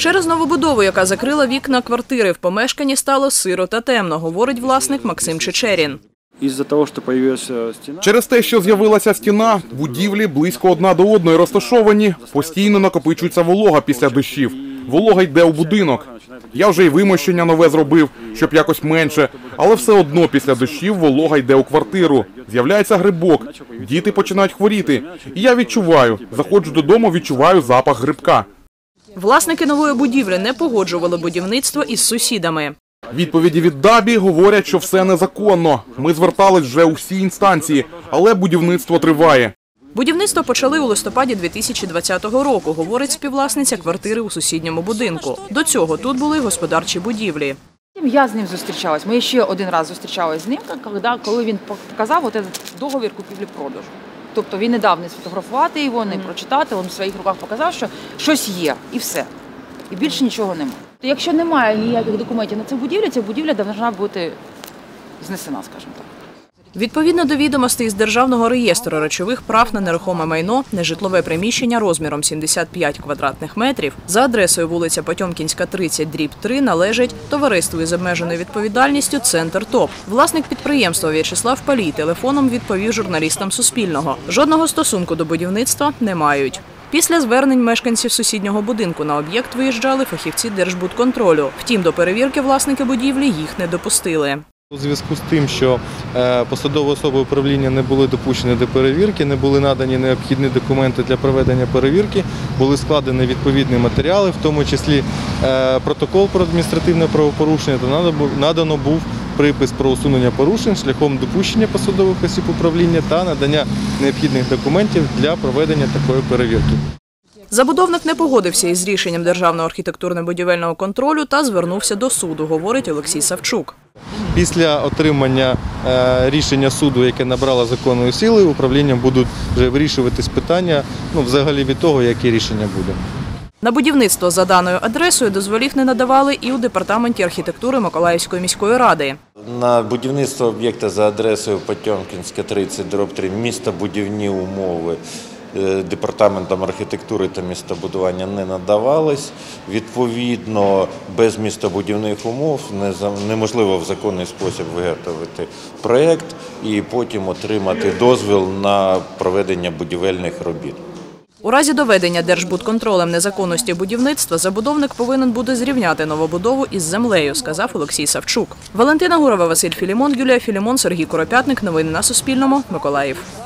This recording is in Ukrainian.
Через новобудову, яка закрила вікна квартири, в помешканні стало сиро та темно, говорить власник Максим Чечерін. Через те, що з'явилася стіна, будівлі близько одна до одної розташовані, постійно накопичується волога після дощів. Волога йде у будинок. Я вже й вимощення нове зробив, щоб якось менше, але все одно після дощів волога йде у квартиру. З'являється грибок, діти починають хворіти. І я відчуваю, заходжу додому, відчуваю запах грибка. Власники нової будівлі не погоджували будівництво із сусідами. Відповіді від ДАБІ говорять, що все незаконно. Ми звертались вже у всі інстанції, але будівництво триває. Будівництво почали у листопаді 2020 року, говорить співвласниця квартири у сусідньому будинку. До цього тут були господарчі будівлі. Я з ним зустрічалась. Ми ще один раз зустрічалися з ним, коли він показав договір купівлі-продажу. Тобто він не дав не сфотографувати його, не прочитати, він в своїх руках показав, що щось є і все. І більше нічого немає. Якщо немає ніяких документів на ця будівля повинна бути знесена, скажімо так. Відповідно до відомостей з Державного реєстру речових прав на нерухоме майно, нежитлове приміщення розміром 75 квадратних метрів за адресою вулиця Потьомкінська, 30/3 належить товариству із обмеженою відповідальністю «Центр ТОП». Власник підприємства В'ячеслав Палій телефоном відповів журналістам Суспільного. Жодного стосунку до будівництва не мають. Після звернень мешканців сусіднього будинку на об'єкт виїжджали фахівці Держбудконтролю. Втім, до перевірки власники будівлі їх не допустили. У зв'язку з тим, що посадові особи управління не були допущені до перевірки, не були надані необхідні документи для проведення перевірки, були складені відповідні матеріали, в тому числі протокол про адміністративне правопорушення, та надано був припис про усунення порушень шляхом допущення посадових осіб управління та надання необхідних документів для проведення такої перевірки. Забудовник не погодився із рішенням Державного архітектурно-будівельного контролю та звернувся до суду, говорить Олексій Савчук. Після отримання рішення суду, яке набрало законної сили, управлінням будуть вже вирішуватись питання взагалі від того, яке рішення буде. На будівництво за даною адресою дозволів не надавали і у департаменті архітектури Миколаївської міської ради. На будівництво об'єкта за адресою Потьомкінська, 30/3 містобудівні умови департаментом архітектури та містобудування не надавались. Відповідно, без містобудівних умов неможливо в законний спосіб виготовити проєкт і потім отримати дозвіл на проведення будівельних робіт. У разі доведення Держбудконтролем незаконності будівництва забудовник повинен буде зрівняти новобудову із землею, сказав Олексій Савчук. Валентина Гурова, Василь Філімон, Юлія Філімон, Сергій Куропятник. Новини на Суспільному. Миколаїв.